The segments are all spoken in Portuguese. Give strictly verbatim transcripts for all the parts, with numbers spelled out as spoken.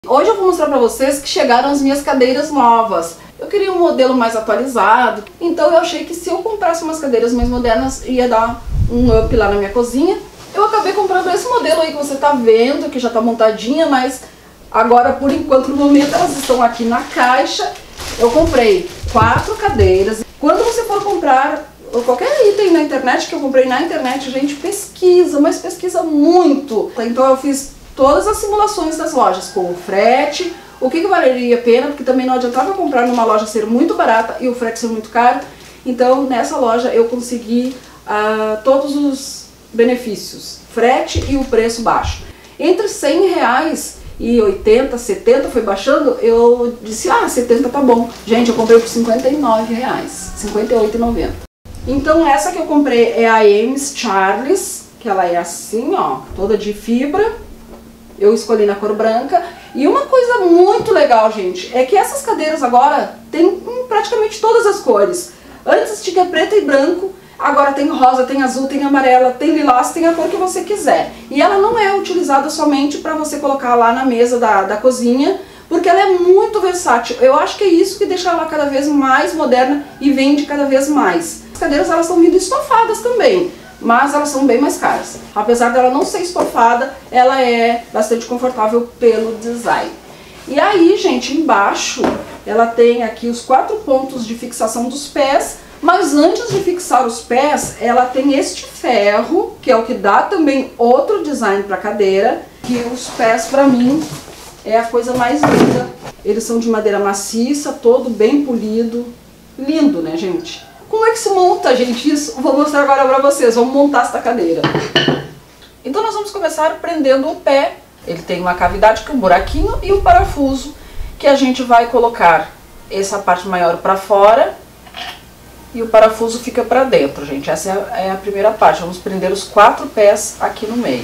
Hoje eu vou mostrar para vocês que chegaram as minhas cadeiras novas. Eu queria um modelo mais atualizado, então eu achei que se eu comprasse umas cadeiras mais modernas ia dar um up lá na minha cozinha. Eu acabei comprando esse modelo aí que você tá vendo, que já tá montadinha, mas agora por enquanto no momento elas estão aqui na caixa. Eu comprei quatro cadeiras. Quando você for comprar qualquer item na internet, que eu comprei na internet, gente, pesquisa, mas pesquisa muito. Então eu fiz todas as simulações das lojas, com o frete, o que, que valeria a pena, porque também não adiantava comprar numa loja ser muito barata e o frete ser muito caro. Então nessa loja eu consegui uh, todos os benefícios, frete e o preço baixo. Entre cem reais e oitenta, setenta foi baixando, eu disse, ah, setenta tá bom. Gente, eu comprei por cinquenta e nove reais, cinquenta e oito reais e noventa centavos. Então essa que eu comprei é a Ames Charles, que ela é assim, ó, toda de fibra. Eu escolhi na cor branca. E uma coisa muito legal, gente, é que essas cadeiras agora tem hum, praticamente todas as cores. Antes tinha preto e branco, agora tem rosa, tem azul, tem amarela, tem lilás, tem a cor que você quiser. E ela não é utilizada somente para você colocar lá na mesa da, da cozinha, porque ela é muito versátil. Eu acho que é isso que deixa ela cada vez mais moderna e vende cada vez mais. As cadeiras elas estão vindo estofadas também, mas elas são bem mais caras. Apesar dela não ser estofada, ela é bastante confortável pelo design. E aí, gente, embaixo ela tem aqui os quatro pontos de fixação dos pés, mas antes de fixar os pés, ela tem este ferro, que é o que dá também outro design para a cadeira, que os pés, para mim, é a coisa mais linda. Eles são de madeira maciça, todo bem polido. Lindo, né, gente? Como é que se monta, gente, isso? Vou mostrar agora pra vocês. Vamos montar esta cadeira. Então nós vamos começar prendendo o pé. Ele tem uma cavidade com um buraquinho e um parafuso que a gente vai colocar essa parte maior pra fora e o parafuso fica pra dentro, gente. Essa é a primeira parte. Vamos prender os quatro pés aqui no meio.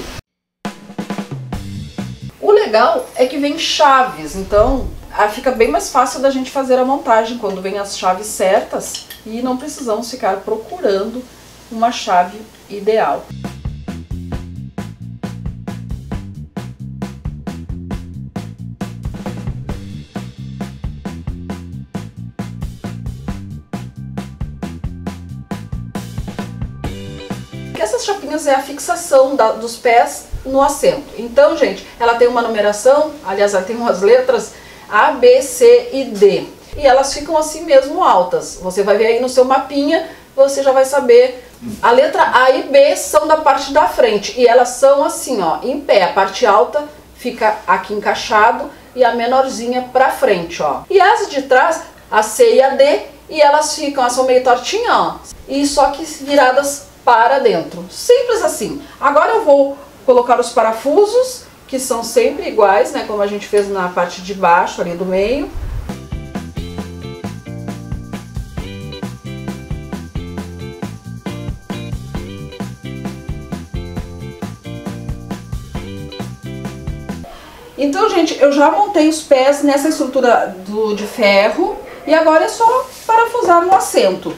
O legal é que vem chaves, então fica bem mais fácil da gente fazer a montagem quando vem as chaves certas e não precisamos ficar procurando uma chave ideal. Essas chapinhas é a fixação da, dos pés no assento. Então, gente, ela tem uma numeração, aliás, ela tem umas letras A, B, C e D. E elas ficam assim mesmo altas. Você vai ver aí no seu mapinha, você já vai saber. A letra A e B são da parte da frente. E elas são assim, ó, em pé. A parte alta fica aqui encaixado e a menorzinha pra frente, ó. E as de trás, a C e a D, e elas ficam, elas são meio tortinhas, ó. E só que viradas para dentro. Simples assim. Agora eu vou colocar os parafusos, que são sempre iguais, né, como a gente fez na parte de baixo, ali do meio. Então, gente, eu já montei os pés nessa estrutura do, de ferro e agora é só parafusar no assento.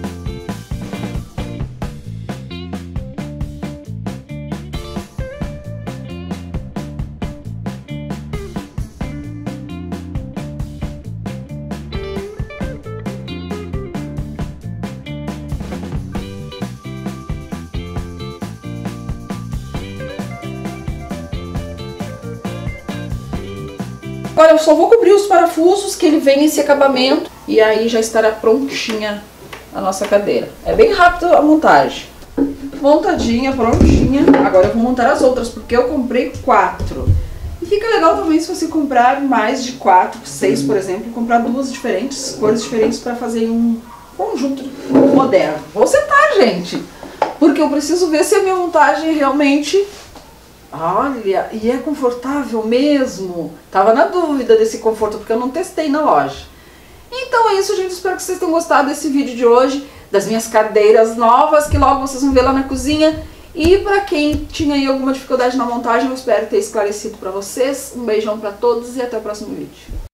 Agora eu só vou cobrir os parafusos, que ele vem esse acabamento, e aí já estará prontinha a nossa cadeira. É bem rápido a montagem. Montadinha, prontinha. Agora eu vou montar as outras, porque eu comprei quatro. E fica legal também se você comprar mais de quatro, seis, por exemplo, comprar duas diferentes, cores diferentes para fazer um conjunto moderno. Vou sentar, gente, porque eu preciso ver se a minha montagem realmente... Olha, e é confortável mesmo. Tava na dúvida desse conforto, porque eu não testei na loja. Então é isso, gente. Espero que vocês tenham gostado desse vídeo de hoje, das minhas cadeiras novas, que logo vocês vão ver lá na cozinha. E para quem tinha aí alguma dificuldade na montagem, eu espero ter esclarecido para vocês. Um beijão para todos e até o próximo vídeo.